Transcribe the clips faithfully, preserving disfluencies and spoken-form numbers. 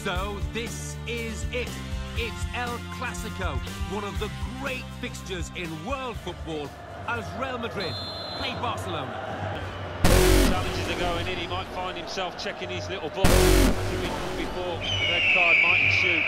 So this is it. It's El Clasico, one of the great fixtures in world football, as Real Madrid play Barcelona. Challenges are going in, he might find himself checking his little book. As he mentioned before, the red card might ensue.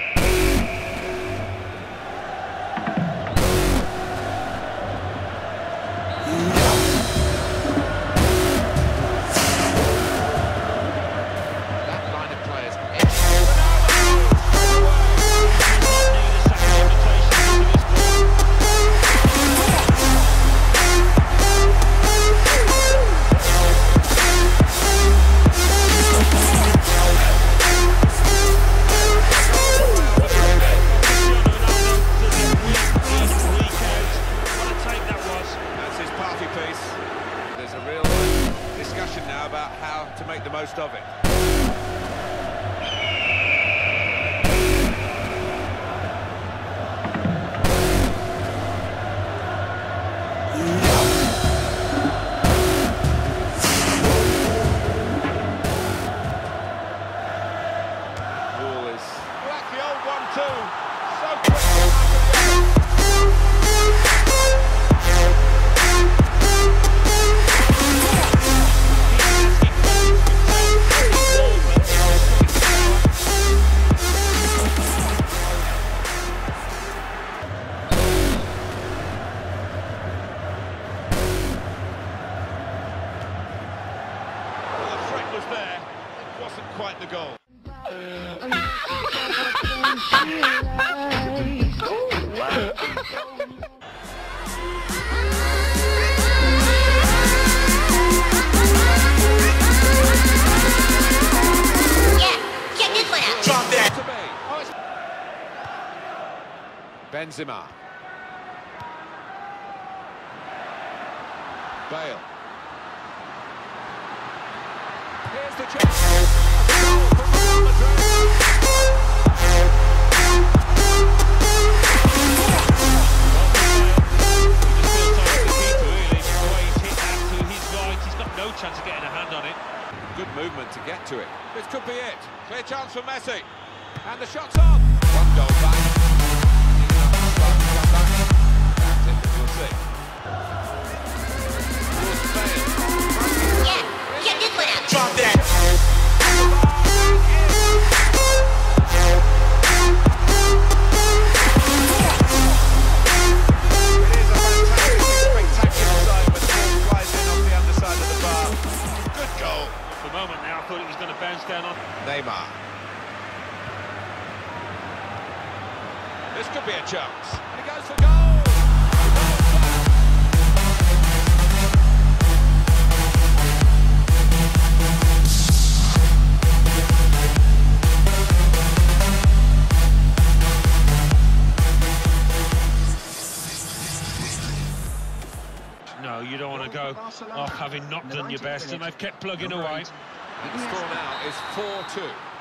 There's a real discussion now about how to make the most of it. Ball is like the old one too. So quick. Was there, it wasn't quite the goal. Yeah, check this one out. Drop that. Benzema. Bale. Here's the chance. A goal from Real Madrid. He's got no chance of getting a hand on it. Good movement to get to it. This could be it. Clear chance for Messi. And the shot's on. One goal back. That's it, we'll see. Yeah, check this one out. Drop that. Now I thought it was going to bounce down on Neymar. This could be a chance. And he goes for goal. No, you don't want to go off having not done your best, and they've kept plugging away. The score now is four two.